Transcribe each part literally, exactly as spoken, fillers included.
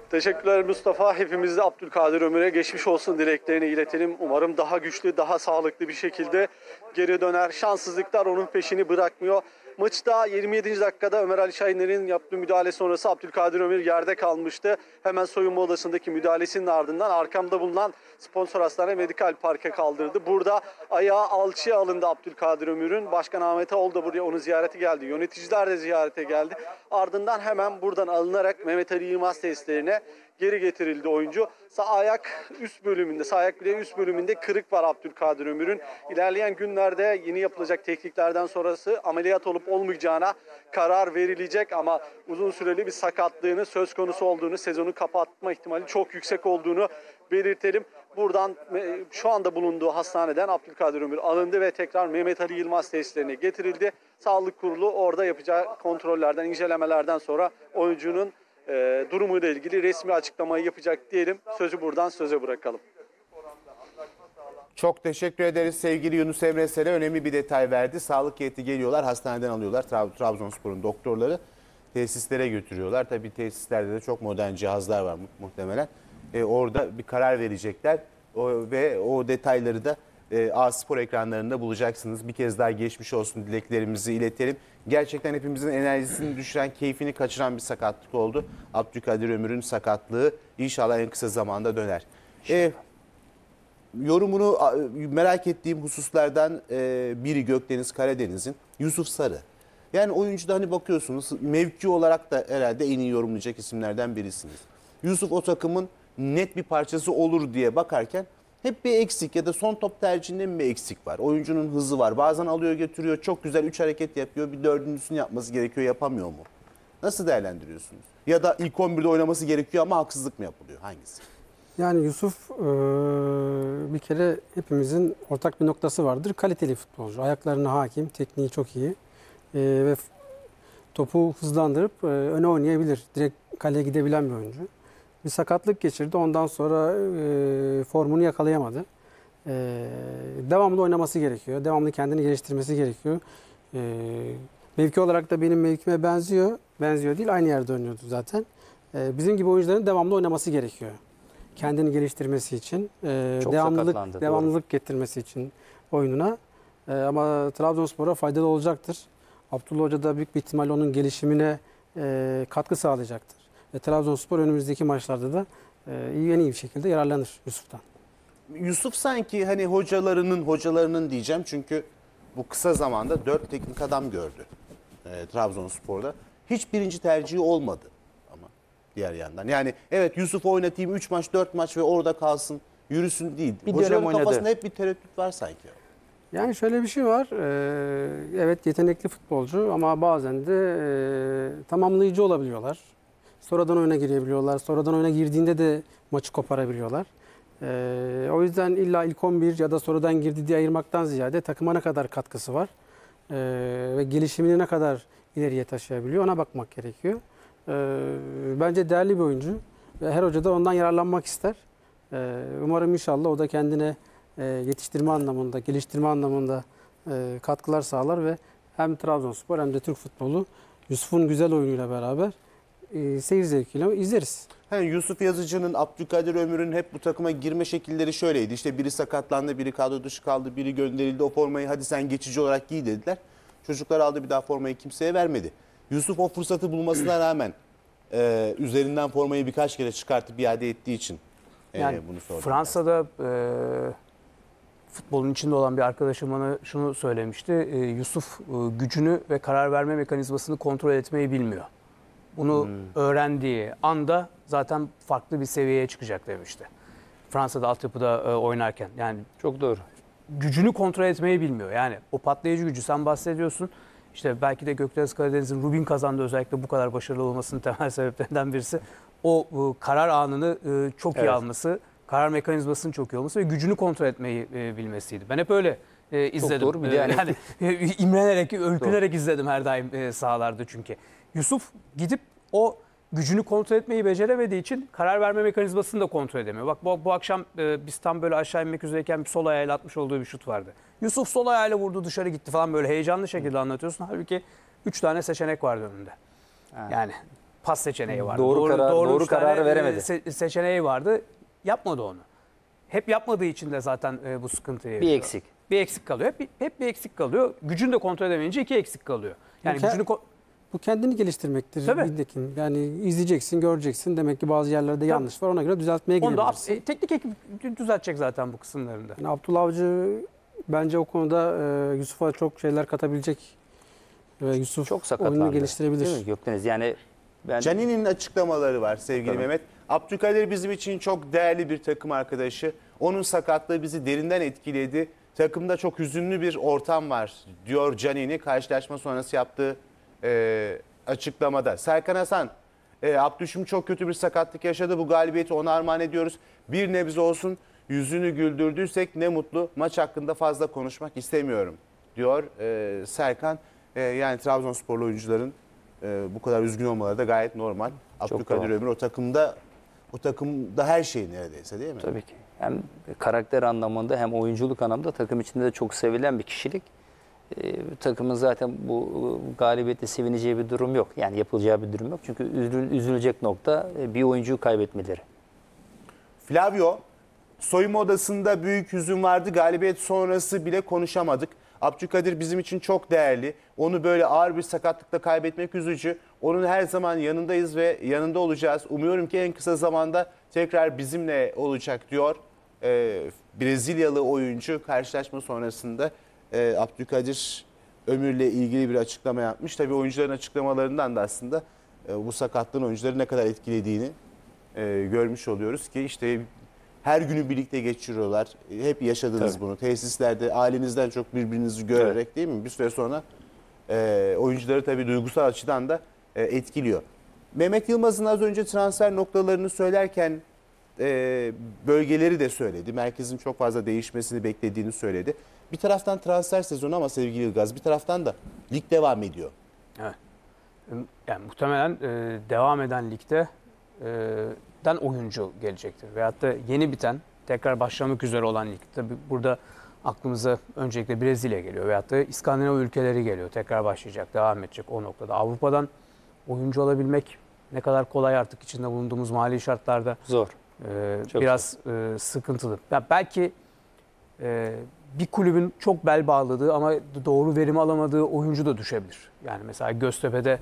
Teşekkürler Mustafa. Hepimiz de Abdülkadir Ömür'e geçmiş olsun dileklerini iletelim. Umarım daha güçlü, daha sağlıklı bir şekilde geri döner. Şanssızlıklar onun peşini bırakmıyor. Maçta yirmi yedinci dakikada Ömer Ali Şahinler'in yaptığı müdahale sonrası Abdülkadir Ömür yerde kalmıştı. Hemen soyunma odasındaki müdahalesinin ardından arkamda bulunan sponsor hastane Medikal Park'a kaldırdı. Burada ayağı alçıya alındı Abdülkadir Ömür'ün. Başkan Ahmet Ağol da buraya onu ziyarete geldi. Yöneticiler de ziyarete geldi. Ardından hemen buradan alınarak Mehmet Ali Yılmaz tesislerine geri getirildi oyuncu. Sağ ayak üst bölümünde, sağ ayak bileği üst bölümünde kırık var Abdülkadir Ömür'ün. İlerleyen günlerde yeni yapılacak tetkiklerden sonrası ameliyat olup olmayacağına karar verilecek ama uzun süreli bir sakatlığını söz konusu olduğunu, sezonu kapatma ihtimali çok yüksek olduğunu belirtelim. Buradan şu anda bulunduğu hastaneden Abdülkadir Ömür alındı ve tekrar Mehmet Ali Yılmaz tesislerine getirildi. Sağlık kurulu orada yapacağı kontrollerden, incelemelerden sonra oyuncunun e, durumuyla ilgili resmi açıklamayı yapacak diyelim. Sözü buradan söze bırakalım. Çok teşekkür ederiz sevgili Yunus Emre Sere. Önemli bir detay verdi. Sağlık heyeti geliyorlar, hastaneden alıyorlar. Trabzonspor'un doktorları tesislere götürüyorlar. Tabii tesislerde de çok modern cihazlar var muhtemelen. E, orada bir karar verecekler o, ve o detayları da e, A-Spor ekranlarında bulacaksınız. Bir kez daha geçmiş olsun dileklerimizi iletelim. Gerçekten hepimizin enerjisini düşüren, keyfini kaçıran bir sakatlık oldu. Abdülkadir Ömür'ün sakatlığı inşallah en kısa zamanda döner. E, yorumunu merak ettiğim hususlardan e, biri Gökdeniz Karadeniz'in Yusuf Sarı. Yani oyuncuda hani bakıyorsunuz mevki olarak da herhalde en iyi yorumlayacak isimlerden birisiniz. Yusuf o takımın net bir parçası olur diye bakarken hep bir eksik ya da son top tercihinde mi bir eksik var? Oyuncunun hızı var. Bazen alıyor götürüyor. Çok güzel üç hareket yapıyor. Bir dördüncüsünü yapması gerekiyor. Yapamıyor mu? Nasıl değerlendiriyorsunuz? Ya da ilk on birde oynaması gerekiyor ama haksızlık mı yapılıyor? Hangisi? Yani Yusuf bir kere hepimizin ortak bir noktası vardır. Kaliteli futbolcu. Ayaklarına hakim. Tekniği çok iyi. Ve topu hızlandırıp öne oynayabilir. Direkt kaleye gidebilen bir oyuncu. Bir sakatlık geçirdi. Ondan sonra e, formunu yakalayamadı. E, devamlı oynaması gerekiyor. Devamlı kendini geliştirmesi gerekiyor. E, mevki olarak da benim mevkime benziyor. Benziyor değil, aynı yerde oynuyordu zaten. E, bizim gibi oyuncuların devamlı oynaması gerekiyor. Kendini geliştirmesi için. E, Çok devamlılık, devamlılık doğru. getirmesi için oyununa. E, ama Trabzonspor'a faydalı olacaktır. Abdullah Hoca da büyük bir ihtimalle onun gelişimine e, katkı sağlayacaktır. E, Trabzonspor önümüzdeki maçlarda da e, en iyi bir şekilde yararlanır Yusuf'tan. Yusuf sanki hani hocalarının hocalarının diyeceğim çünkü bu kısa zamanda dört teknik adam gördü e, Trabzonspor'da. Hiç birinci tercihi olmadı ama diğer yandan. Yani evet Yusuf oynatayım üç maç dört maç ve orada kalsın yürüsün değil. Bir Hocaların kafasında hep bir tereddüt var sanki. Yani şöyle bir şey var. Ee, evet yetenekli futbolcu ama bazen de e, tamamlayıcı olabiliyorlar. Sonradan oyuna girebiliyorlar. Sonradan oyuna girdiğinde de maçı koparabiliyorlar. Ee, o yüzden illa ilk on bir ya da sonradan girdi diye ayırmaktan ziyade takıma ne kadar katkısı var ee, ve gelişimini ne kadar ileriye taşıyabiliyor ona bakmak gerekiyor. Ee, bence değerli bir oyuncu ve her hoca da ondan yararlanmak ister. Ee, umarım inşallah o da kendine e, yetiştirme anlamında, geliştirme anlamında e, katkılar sağlar ve hem Trabzonspor hem de Türk futbolu Yusuf'un güzel oyunuyla beraber e, seyir zevkiyle izleriz. He, Yusuf Yazıcı'nın, Abdülkadir Ömür'ün hep bu takıma girme şekilleri şöyleydi. İşte biri sakatlandı, biri kadro dışı kaldı, biri gönderildi. O formayı hadi sen geçici olarak giy dediler. Çocuklar aldı bir daha formayı kimseye vermedi. Yusuf o fırsatı bulmasına rağmen e, üzerinden formayı birkaç kere çıkartıp iade ettiği için e, yani bunu sordum. Fransa'da e, futbolun içinde olan bir arkadaşım bana şunu söylemişti. E, Yusuf e, gücünü ve karar verme mekanizmasını kontrol etmeyi bilmiyor. Bunu hmm. öğrendiği anda zaten farklı bir seviyeye çıkacak demişti. Fransa'da altyapıda e, oynarken. Yani çok doğru. Gücünü kontrol etmeyi bilmiyor. Yani o patlayıcı gücü sen bahsediyorsun. İşte belki de Gökdeniz Karadeniz'in Rubin kazandı özellikle bu kadar başarılı olmasının temel sebeplerinden birisi. O e, karar anını e, çok evet. iyi alması, karar mekanizmasının çok iyi olması ve gücünü kontrol etmeyi e, bilmesiydi. Ben hep öyle e, izledim. Çok doğru bir yani. yani imrenerek, ölkünerek doğru. izledim her daim e, sahalarda çünkü. Yusuf gidip o gücünü kontrol etmeyi beceremediği için karar verme mekanizmasını da kontrol edemiyor. Bak bu, bu akşam e, biz tam böyle aşağı inmek üzereyken bir sol ayağıyla atmış olduğu bir şut vardı. Yusuf sol ayağıyla vurdu dışarı gitti falan böyle heyecanlı şekilde anlatıyorsun. Halbuki üç tane seçenek vardı önünde. Yani, yani pas seçeneği vardı. Doğru karar- doğru üç tane, kararı e, veremedi. se- seçeneği vardı. Yapmadı onu. Hep yapmadığı için de zaten e, bu sıkıntıyı Bir yaşıyor. eksik. Bir eksik kalıyor. Hep, hep bir eksik kalıyor. Gücünü de kontrol edemeyince iki eksik kalıyor. Yani Ke- gücünü ko- Bu kendini geliştirmektir. Tabii. Bildekin. Yani izleyeceksin, göreceksin. Demek ki bazı yerlerde yanlış var. Ona göre düzeltmeye onu da gidebilirsin. e, teknik ekip düzeltecek zaten bu kısımlarında. Yani Abdullah Avcı bence o konuda e, Yusuf'a çok şeyler katabilecek. Ve Yusuf Çok sakatlandı. oyunu geliştirebilir. Değil mi Gökdeniz? Yani ben Canini'nin açıklamaları var sevgili Tabii. Mehmet. Abdülkadir bizim için çok değerli bir takım arkadaşı. Onun sakatlığı bizi derinden etkiledi. Takımda çok hüzünlü bir ortam var diyor Canini karşılaşma sonrası yaptığı e, açıklamada. Serkan Hasan, e, Abdüşüm çok kötü bir sakatlık yaşadı. Bu galibiyeti ona armağan ediyoruz. Bir nebze olsun yüzünü güldürdüysek ne mutlu. Maç hakkında fazla konuşmak istemiyorum diyor e, Serkan. E, yani Trabzonsporlu oyuncuların e, bu kadar üzgün olmaları da gayet normal. Abdülkadir doğal. Ömür o takımda o takımda her şey neredeyse değil mi? tabii ki hem karakter anlamında hem oyunculuk anlamında takım içinde de çok sevilen bir kişilik. Ee, takımın zaten bu e, galibiyette sevineceği bir durum yok. Yani yapılacağı bir durum yok. Çünkü üzül- üzülecek nokta e, bir oyuncuyu kaybetmeleri. Flavio, soyunma odasında büyük hüzün vardı. Galibiyet sonrası bile konuşamadık. Abdülkadir bizim için çok değerli. Onu böyle ağır bir sakatlıkla kaybetmek üzücü. Onun her zaman yanındayız ve yanında olacağız. Umuyorum ki en kısa zamanda tekrar bizimle olacak diyor. Ee, Brezilyalı oyuncu karşılaşma sonrasında e, Abdülkadir Ömür'le ilgili bir açıklama yapmış. Tabii oyuncuların açıklamalarından da aslında e, bu sakatlığın oyuncuları ne kadar etkilediğini e, görmüş oluyoruz ki işte her günü birlikte geçiriyorlar. Hep yaşadınız Tabii. bunu. Tesislerde ailenizden çok birbirinizi görerek değil mi? Bir süre sonra e, oyuncuları tabii duygusal açıdan da e, etkiliyor. Mehmet Yılmaz'ın az önce transfer noktalarını söylerken e, bölgeleri de söyledi. Merkezin çok fazla değişmesini beklediğini söyledi. Bir taraftan transfer sezonu ama sevgili Ilgaz bir taraftan da lig devam ediyor. Evet. Yani muhtemelen e, devam eden ligde e, den oyuncu gelecektir. Veyahut da yeni biten, tekrar başlamak üzere olan lig. Tabii burada aklımıza öncelikle Brezilya geliyor. Veyahut da İskandinav ülkeleri geliyor. Tekrar başlayacak, devam edecek o noktada. Avrupa'dan oyuncu alabilmek ne kadar kolay artık içinde bulunduğumuz mali şartlarda. Zor. Ee, Çok biraz e, sıkıntılı. Ya belki e, bir kulübün çok bel bağladığı ama doğru verim alamadığı oyuncu da düşebilir. Yani mesela Göztepe'de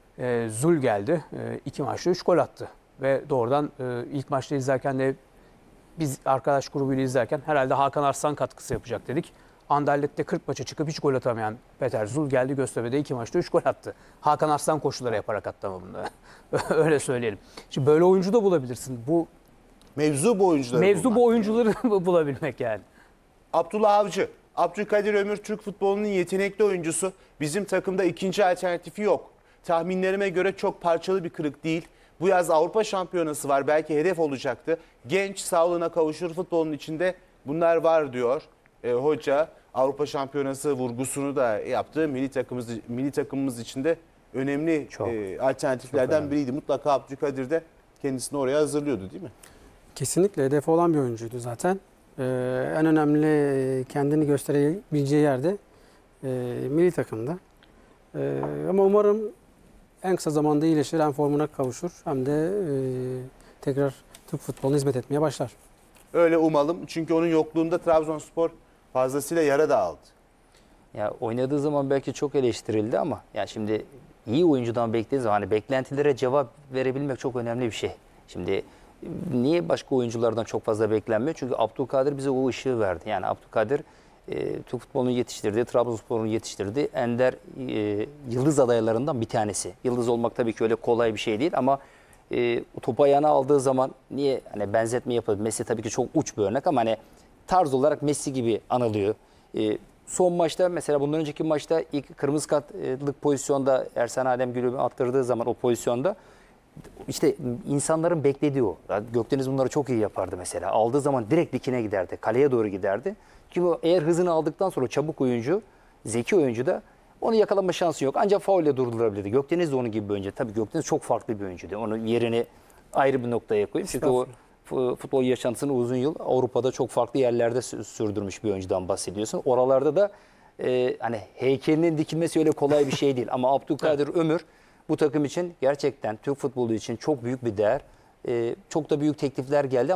e, Zul geldi. E, iki maçta üç gol attı. Ve doğrudan e, ilk maçta izlerken de biz arkadaş grubuyla izlerken herhalde Hakan Arslan katkısı yapacak dedik. Anderlet'te kırk maça çıkıp hiç gol atamayan Peter Zul geldi Göztepe'de iki maçta üç gol attı. Hakan Arslan koşuları yaparak attı ama bunda. Öyle söyleyelim. Şimdi böyle oyuncu da bulabilirsin. Bu Mevzu bu oyuncuları mevzu bulmak. bu oyuncuları bulabilmek yani. Abdullah Avcı, Abdülkadir Ömür Türk futbolunun yetenekli oyuncusu. Bizim takımda ikinci alternatifi yok. Tahminlerime göre çok parçalı bir kırık değil. Bu yaz Avrupa Şampiyonası var. Belki hedef olacaktı. Genç, sağlığına kavuşur futbolun içinde. Bunlar var diyor e, hoca. Avrupa Şampiyonası vurgusunu da yaptı. Milli takımımız, milli takımımız içinde önemli Çok. e, alternatiflerden biriydi. Mutlaka Abdülkadir de kendisini oraya hazırlıyordu değil mi? Kesinlikle hedefi olan bir oyuncuydu zaten. Ee, en önemli kendini gösterebileceği yerde e, milli takımda. Ee, ama umarım en kısa zamanda iyileşir, hem formuna kavuşur hem de e, tekrar Türk futboluna hizmet etmeye başlar. Öyle umalım. Çünkü onun yokluğunda Trabzonspor fazlasıyla yara da aldı. Ya oynadığı zaman belki çok eleştirildi ama ya şimdi iyi oyuncudan beklediğiniz zaman hani beklentilere cevap verebilmek çok önemli bir şey. Şimdi niye başka oyunculardan çok fazla beklenmiyor? Çünkü Abdülkadir bize o ışığı verdi. Yani Abdülkadir e, Türk futbolunu yetiştirdi, Trabzonspor'unu yetiştirdi. Ender e, yıldız adaylarından bir tanesi. Yıldız olmak tabii ki öyle kolay bir şey değil ama e, topu ayağına aldığı zaman niye hani benzetme yapılır? Messi tabii ki çok uç bir örnek ama hani tarz olarak Messi gibi anılıyor. E, son maçta mesela bundan önceki maçta ilk kırmızı kartlık pozisyonda Ersan Ademgül'ü attırdığı zaman o pozisyonda İşte insanların beklediği o. Gökdeniz bunları çok iyi yapardı mesela. Aldığı zaman direkt dikine giderdi. Kaleye doğru giderdi. Çünkü eğer hızını aldıktan sonra çabuk oyuncu, zeki oyuncu da onu yakalama şansı yok. Ancak faulle durdurabilirdi. Gökdeniz de onun gibi bir oyuncu. Tabii Gökdeniz çok farklı bir oyuncuydu. Onun yerini ayrı bir noktaya koyayım. Çünkü o futbol yaşantısını uzun yıl Avrupa'da çok farklı yerlerde sürdürmüş bir oyuncudan bahsediyorsun. Oralarda da e, hani heykelinin dikilmesi öyle kolay bir şey değil. Ama Abdülkadir Ömür bu takım için gerçekten Türk futbolu için çok büyük bir değer. Ee, çok da büyük teklifler geldi.